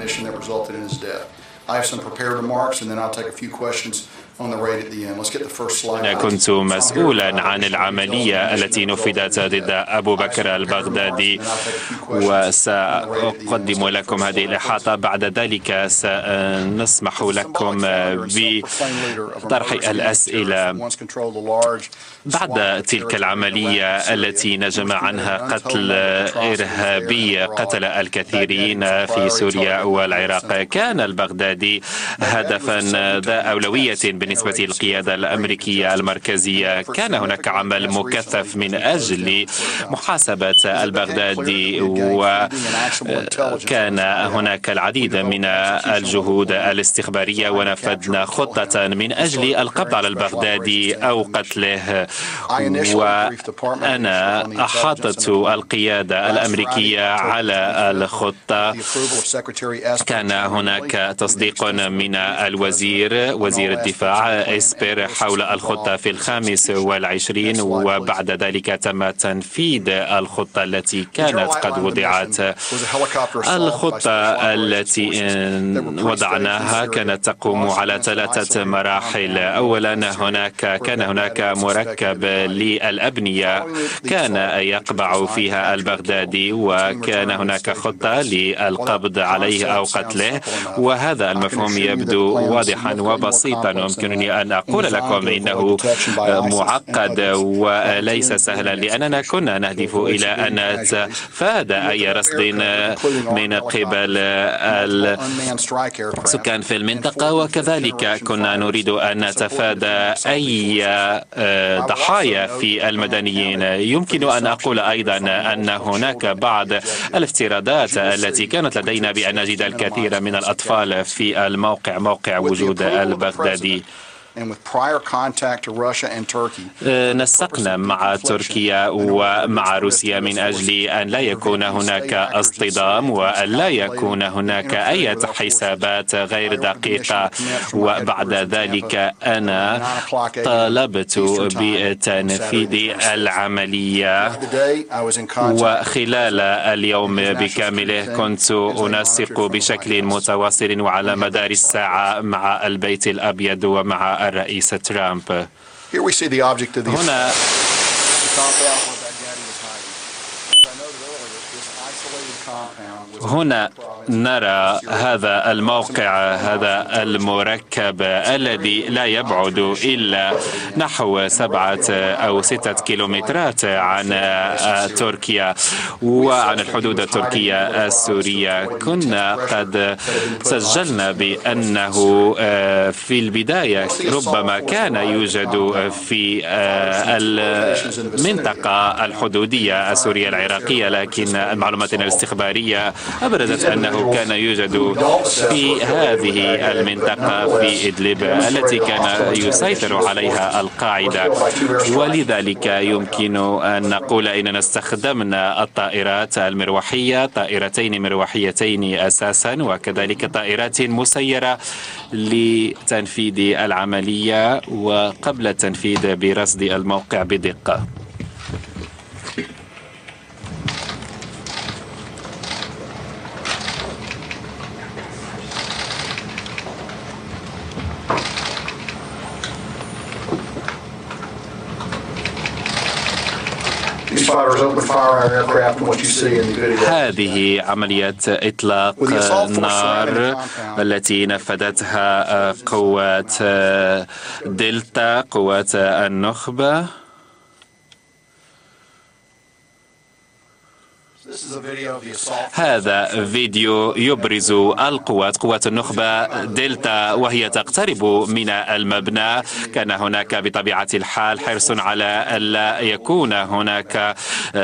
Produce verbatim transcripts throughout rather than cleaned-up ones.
mission that resulted in his death. I have some prepared remarks, and then I'll take a few questions on the raid at the end. Let's get the first slide. أنا كنت مسؤولا عن العملية التي نفذت ضد أبو بكر البغدادي، وسأقدم لكم هذه الإحاطة. بعد ذلك سنسمح لكم بطرح الأسئلة. بعد تلك العملية التي نجم عنها قتل إرهابي قتل الكثيرين في سوريا والعراق، كان البغدادي هدفا ذا أولوية بالنسبة للقيادة الأمريكية المركزية. كان هناك عمل مكثف من أجل محاسبة البغدادي، وكان هناك العديد من الجهود الاستخبارية، ونفذنا خطة من أجل القبض على البغدادي أو قتله. وأنا أحاطت القيادة الأمريكية على الخطة. كان هناك تصديق من الوزير وزير الدفاع إسبر حول الخطة في الخامس والعشرين، وبعد ذلك تم تنفيذ الخطة التي كانت قد وضعت. الخطة التي وضعناها كانت تقوم على ثلاثة مراحل. أولا هناك كان هناك مركب للأبنية كان يقبع فيها البغدادي، وكان هناك خطة للقبض عليه أو قتله، وهذا المفهوم يبدو واضحا وبسيطا. يمكنني أن أقول لكم إنه معقد وليس سهلا، لأننا كنا نهدف إلى أن نتفادى أي رصد من قبل السكان في المنطقة، وكذلك كنا نريد أن نتفادى أي ضحايا في المدنيين. يمكن أن أقول أيضا أن هناك بعض الافتراضات التي كانت لدينا بأن نجد الكثير من الأطفال في الموقع موقع وجود البغدادي. نسقنا مع تركيا ومع روسيا من أجل أن لا يكون هناك اصطدام وأن لا يكون هناك أي حسابات غير دقيقة. وبعد ذلك أنا طالبت بتنفيذ العملية، وخلال اليوم بكامله كنت أنسق بشكل متواصل وعلى مدار الساعة مع البيت الأبيض ومع الرئيس ترامب. هنا هنا نرى هذا الموقع، هذا المركب الذي لا يبعد إلا نحو سبعة أو ستة كيلومترات عن تركيا وعن الحدود التركية السورية. كنا قد سجلنا بأنه في البداية ربما كان يوجد في المنطقة الحدودية السورية العراقية، لكن المعلومات الاستخبارية أبرزت أنه كان يوجد في هذه المنطقة في إدلب التي كان يسيطر عليها القاعدة. ولذلك يمكن أن نقول إننا استخدمنا الطائرات المروحية، طائرتين مروحيتين أساسا، وكذلك طائرات مسيرة لتنفيذ العملية وقبل التنفيذ برصد الموقع بدقة. هذه عملية إطلاق نار التي نفذتها قوات دلتا، قوات النخبة. هذا فيديو يبرز القوات قوات النخبة دلتا وهي تقترب من المبنى. كان هناك بطبيعة الحال حرص على ألا يكون هناك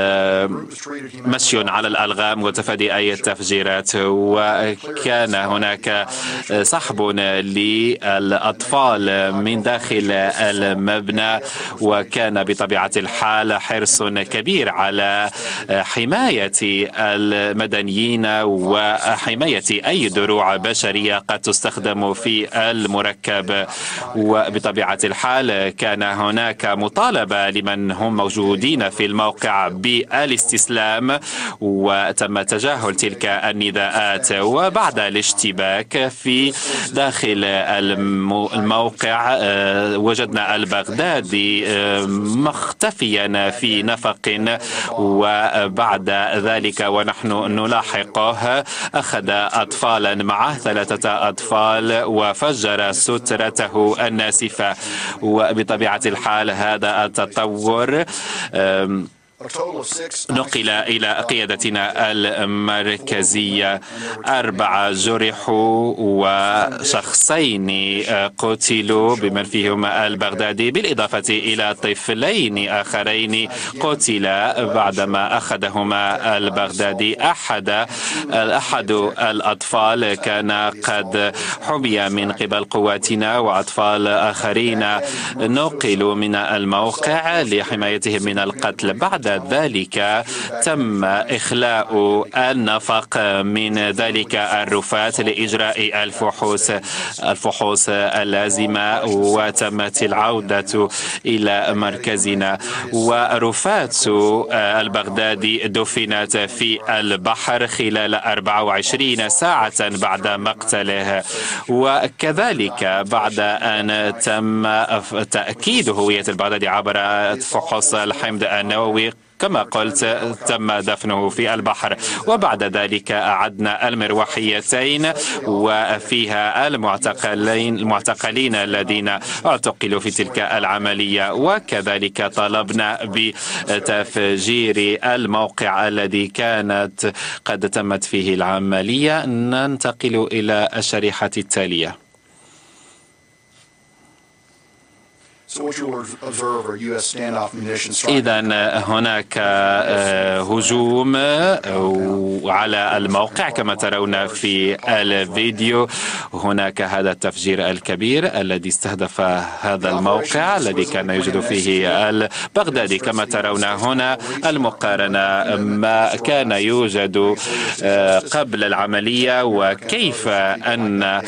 مشي على الألغام وتفادي أي تفجيرات، وكان هناك سحب للأطفال من داخل المبنى، وكان بطبيعة الحال حرص كبير على حماية المدنيين وحماية أي دروع بشرية قد تستخدم في المركب. وبطبيعة الحال كان هناك مطالبة لمن هم موجودين في الموقع بالاستسلام، وتم تجاهل تلك النداءات. وبعد الاشتباك في داخل الموقع وجدنا البغدادي مختفيا في نفق، وبعد ذلك ونحن نلاحقه أخذ أطفالا معه، ثلاثة أطفال، وفجر سترته الناسفة. وبطبيعة الحال هذا التطور نقل إلى قيادتنا المركزية. أربعة جرحوا وشخصين قتلوا بمن فيهم البغدادي، بالإضافة إلى طفلين آخرين قتلا بعدما أخذهما البغدادي. أحد أحد الأطفال كان قد حمي من قبل قواتنا، وأطفال آخرين نقلوا من الموقع لحمايتهم من القتل. بعد ذلك تم إخلاء النفق من ذلك الرفات لإجراء الفحوص الفحوص اللازمة، وتمت العودة إلى مركزنا. ورفات البغدادي دفنت في البحر خلال أربع وعشرين ساعة بعد مقتله. وكذلك بعد أن تم تأكيد هوية البغدادي عبر فحوص الحمض النووي، كما قلت تم دفنه في البحر. وبعد ذلك أعدنا المروحيتين وفيها المعتقلين المعتقلين الذين اعتقلوا في تلك العملية، وكذلك طلبنا بتفجير الموقع الذي كانت قد تمت فيه العملية. ننتقل إلى الشريحة التالية. إذا هناك هجوم على الموقع كما ترون في الفيديو. هناك هذا التفجير الكبير الذي استهدف هذا الموقع الذي كان يوجد فيه البغدادي. كما ترون هنا المقارنة ما كان يوجد قبل العملية وكيف أن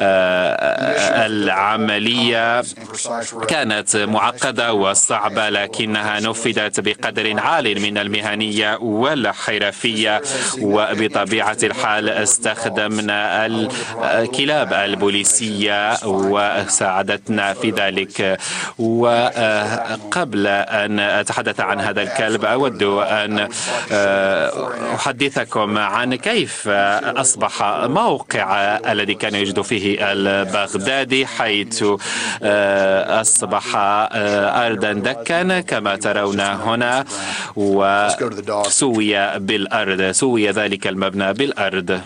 العملية كانت معقدة وصعبة، لكنها نفذت بقدر عال من المهنية والحرفية. وبطبيعة الحال استخدمنا الكلاب البوليسية وساعدتنا في ذلك. وقبل أن أتحدث عن هذا الكلب أود أن أحدثكم عن كيف أصبح موقع الذي كان يوجد فيه البغدادي، حيث أصبح أرضا دكا كما ترون هنا، وسوي بالأرض، سوي ذلك المبنى بالأرض.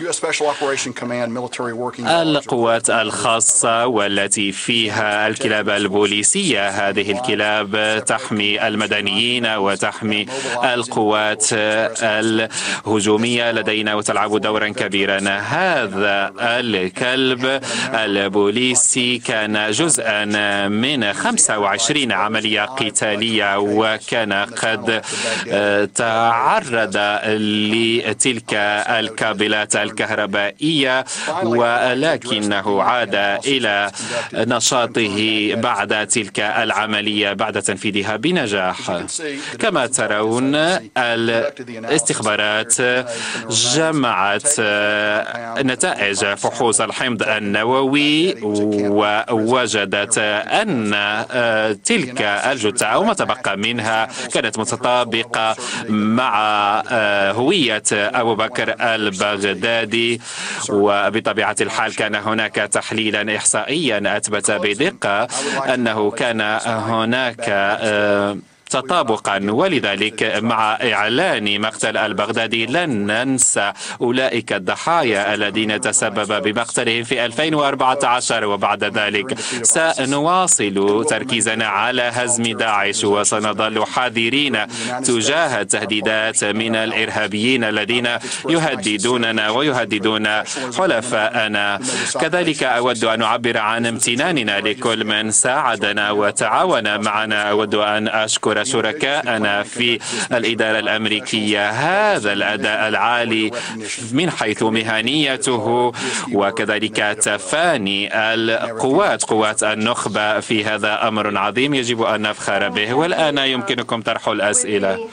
القوات الخاصة والتي فيها الكلاب البوليسية، هذه الكلاب تحمي المدنيين وتحمي القوات الهجومية لدينا وتلعب دورا كبيرا. هذا الكلب البوليسي كان جزءا من خمسة وعشرين عملية قتالية، وكان قد تعرض لتلك الكابلات الكهربائية، ولكنه عاد إلى نشاطه بعد تلك العملية بعد تنفيذها بنجاح. كما ترون الاستخبارات جمعت نتائج فحوص الحمض النووي ووجدت أن تلك الجثة أو ما تبقى منها كانت متطابقة مع هوية أبو بكر البغدادي. وبطبيعة الحال كان هناك تحليلا إحصائيا أثبت بدقة أنه كان هناك تطابقا، ولذلك مع إعلان مقتل البغدادي لن ننسى أولئك الضحايا الذين تسبب بمقتلهم في ألفين وأربعة عشر. وبعد ذلك سنواصل تركيزنا على هزم داعش، وسنظل حذرين تجاه التهديدات من الإرهابيين الذين يهددوننا ويهددون حلفاءنا. كذلك أود أن أعبر عن امتناننا لكل من ساعدنا وتعاون معنا. أود أن أشكر نشكر شركائنا في الإدارة الأمريكية. هذا الأداء العالي من حيث مهنيته وكذلك تفاني القوات قوات النخبة في هذا أمر عظيم يجب أن نفخر به. والآن يمكنكم طرح الأسئلة.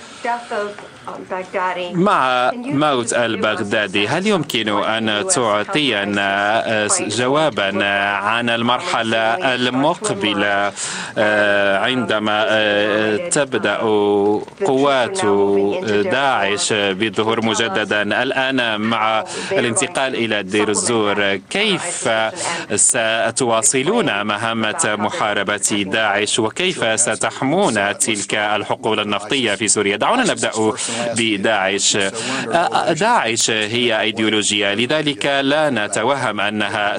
مع موت البغدادي هل يمكن أن تعطينا جوابا عن المرحلة المقبلة عندما تبدأ قوات داعش بالظهور مجددا الآن مع الانتقال إلى دير الزور؟ كيف ستواصلون مهمة محاربة داعش وكيف ستحمون تلك الحقول النفطية في سوريا؟ دعونا نبدأ بداعش. داعش هي أيديولوجيا، لذلك لا نتوهم أنها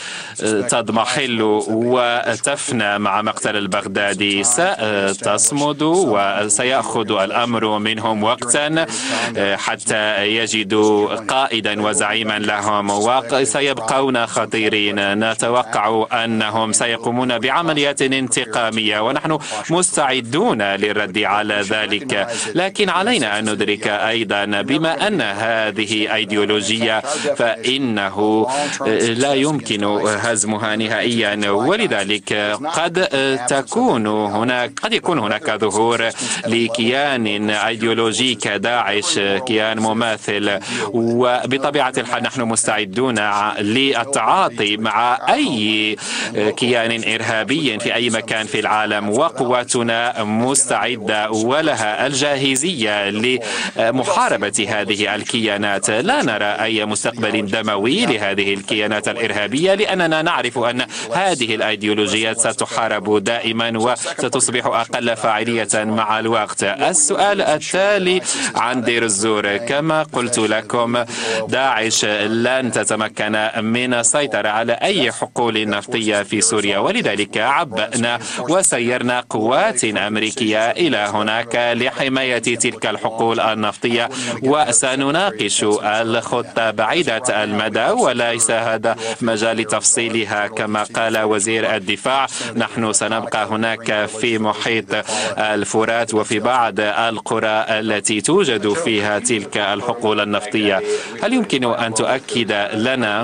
ستضمحل وتفنى مع مقتل البغدادي. ستصمد وسيأخذ الأمر منهم وقتا حتى يجدوا قائدا وزعيما لهم وسيبقون خطيرين. نتوقع أنهم سيقومون بعمليات انتقامية ونحن مستعدون للرد على ذلك، لكن علينا أن ندرك أيضا بما أن هذه أيديولوجية فإنه لا يمكن هزمها نهائيا، ولذلك قد تكون هناك قد يكون هناك ظهور لكيان أيديولوجي كداعش، كيان مماثل، وبطبيعة الحال نحن مستعدون للتعاطي مع أي كيان إرهابي في أي مكان في العالم، وقواتنا مستعدة ولها الجاهزية لمحاربة هذه الكيانات. لا نرى أي مستقبل دموي لهذه الكيانات الإرهابية لأننا نعرف أن هذه الأيديولوجيات ستحارب دائما وستصبح أقل فاعلية مع الوقت. السؤال التالي عن دير الزور. كما قلت لكم داعش لن تتمكن من السيطرة على أي حقول نفطية في سوريا، ولذلك عبأنا وسيرنا قوات أمريكية إلى هناك لحماية تلك الحقول النفطية، وسنناقش الخطة بعيدة المدى وليس هذا مجال تفصيلها. كما قال وزير الدفاع نحن سنبقى هناك في محيط الفرات وفي بعض القرى التي توجد فيها تلك الحقول النفطية. هل يمكن أن تؤكد لنا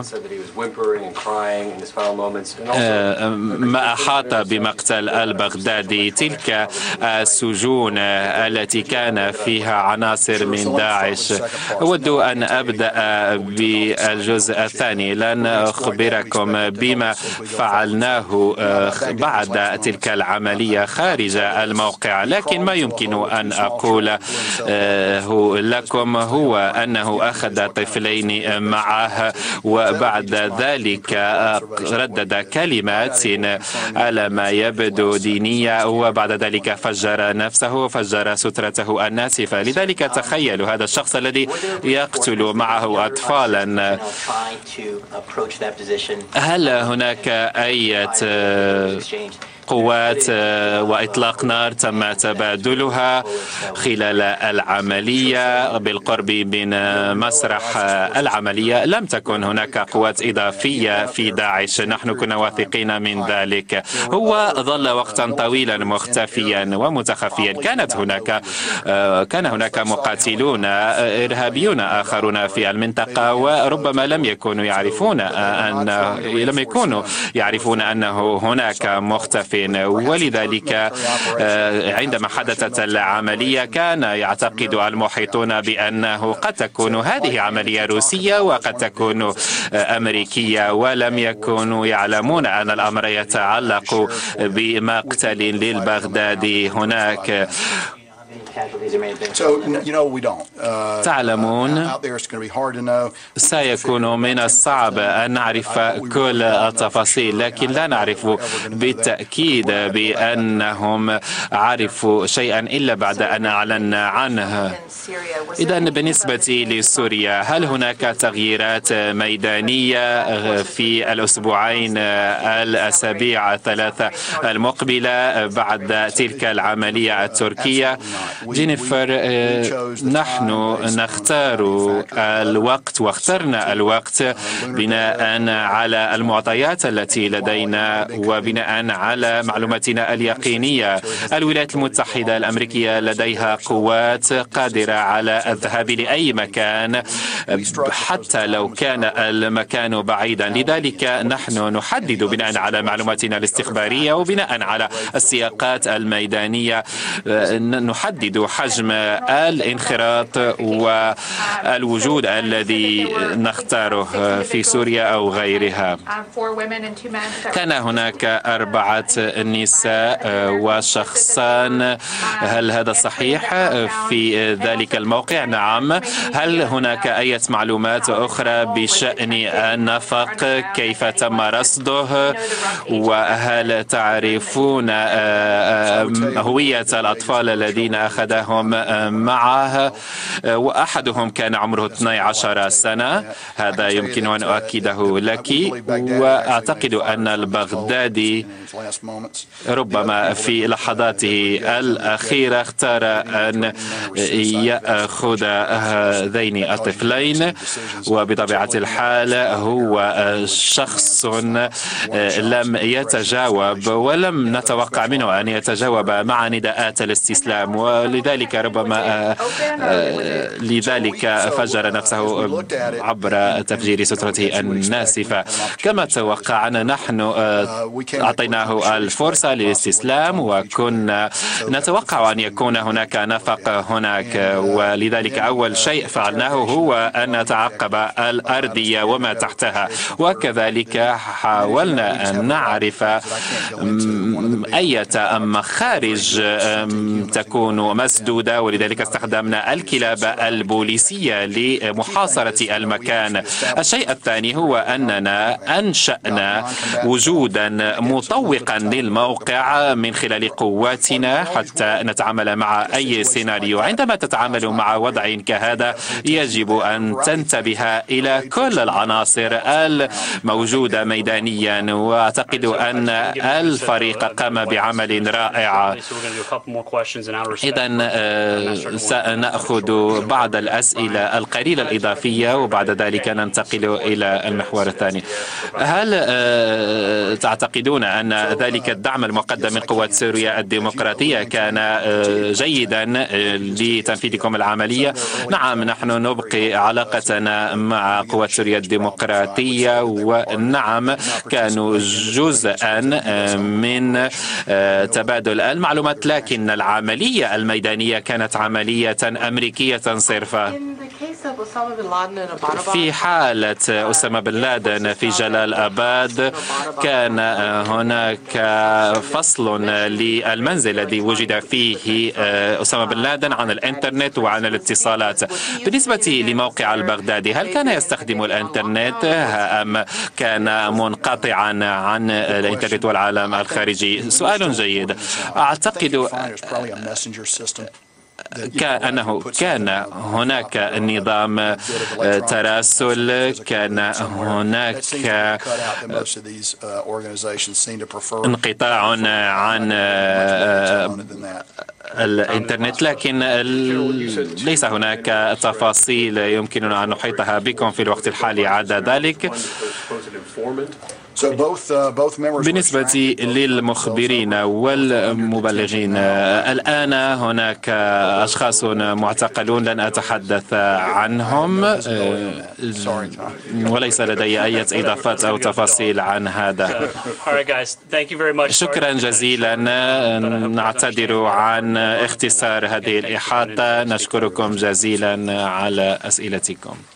ما أحاط بمقتل البغدادي، تلك السجون التي كان فيها عناصر من داعش؟ أود أن أبدأ بالجزء الثاني. لن أخبركم بما فعلناه بعد تلك العملية خارج الموقع، لكن ما يمكن أن أقول لكم هو أنه أخذ طفلين معه وبعد ذلك ردد كلمات على ما يبدو دينية، وبعد ذلك فجر نفسه وفجر سترته الناسفة. لذلك تخيلوا هذا الشخص الذي يقتل معه أطفالا. هل هناك أي قوات وإطلاق نار تم تبادلها خلال العملية بالقرب من مسرح العملية؟ لم تكن هناك قوات إضافية في داعش، نحن كنا واثقين من ذلك. هو ظل وقتا طويلا مختفيا ومتخفيا. كانت هناك كان هناك مقاتلون إرهابيون آخرون في المنطقة وربما لم يكونوا يعرفون أن لم يكونوا يعرفون أنه هناك مختفي، ولذلك عندما حدثت العملية كان يعتقد المحيطون بأنه قد تكون هذه عملية روسية وقد تكون أمريكية، ولم يكونوا يعلمون أن الأمر يتعلق بمقتل للبغدادي هناك. تعلمون سيكون من الصعب أن نعرف كل التفاصيل، لكن لا نعرف بالتأكيد بأنهم عرفوا شيئا إلا بعد أن أعلنا عنه. إذا بالنسبة لسوريا هل هناك تغييرات ميدانية في الأسبوعين الأسابيع الثلاثة المقبلة بعد تلك العملية التركية؟ جنيف جينيفر، نحن نختار الوقت واخترنا الوقت بناء على المعطيات التي لدينا وبناء على معلوماتنا اليقينية. الولايات المتحدة الأمريكية لديها قوات قادرة على الذهاب لأي مكان حتى لو كان المكان بعيدا. لذلك نحن نحدد بناء على معلوماتنا الاستخبارية وبناء على السياقات الميدانية نحدد حجم الانخراط والوجود الذي نختاره في سوريا أو غيرها. كان هناك أربعة نساء وشخصان، هل هذا صحيح في ذلك الموقع؟ نعم. هل هناك أي معلومات أخرى بشأن النفق؟ كيف تم رصده؟ وهل تعرفون هوية الأطفال الذين أخذهم معه؟ وأحدهم كان عمره اثنتي عشرة سنة، هذا يمكن أن أؤكده لك. وأعتقد أن البغدادي ربما في لحظاته الأخيرة اختار أن يأخذ هذين الطفلين، وبطبيعة الحال هو شخص لم يتجاوب ولم نتوقع منه أن يتجاوب مع نداءات الاستسلام، ولذلك ربما لذلك فجر نفسه عبر تفجير سترته الناسفة. كما توقعنا نحن أعطيناه الفرصة للاستسلام، وكنا نتوقع أن يكون هناك نفق هناك، ولذلك أول شيء فعلناه هو أن نتعقب الأرضية وما تحتها، وكذلك حاولنا أن نعرف أية مخارج تكون مسدودة، ولذلك استخدمنا الكلاب البوليسية لمحاصرة المكان. الشيء الثاني هو أننا أنشأنا وجودا مطوقا للموقع من خلال قواتنا حتى نتعامل مع أي سيناريو. عندما تتعامل مع وضع كهذا يجب أن تنتبه إلى كل العناصر الموجودة ميدانيا، وأعتقد أن الفريق قام بعمل رائع. إذن سنأخذ بعض الأسئلة القليلة الإضافية وبعد ذلك ننتقل إلى المحور الثاني. هل تعتقدون أن ذلك الدعم المقدم من قوات سوريا الديمقراطية كان جيدا لتنفيذكم العملية؟ نعم، نحن نبقي علاقتنا مع قوات سوريا الديمقراطية، ونعم كانوا جزءا من تبادل المعلومات، لكن العملية الميدانية كانت عملية أمريكية صرفة. في حالة أسامة بن لادن في جلال آباد كان هناك فصل للمنزل الذي وجد فيه أسامة بن لادن عن الإنترنت وعن الاتصالات. بالنسبة لموقع البغدادي، هل كان يستخدم الإنترنت أم كان منقطعا عن الإنترنت والعالم الخارجي؟ سؤال جيد. أعتقد كأنه كان هناك نظام تراسل، كان هناك انقطاع عن الإنترنت، لكن ليس هناك تفاصيل يمكننا أن نحيطها بكم في الوقت الحالي عدا ذلك. بالنسبة للمخبرين والمبلغين، الآن هناك أشخاص معتقلون لن أتحدث عنهم وليس لدي أي إضافات أو تفاصيل عن هذا. شكرا جزيلا، نعتذر عن اختصار هذه الإحاطة، نشكركم جزيلا على أسئلتكم.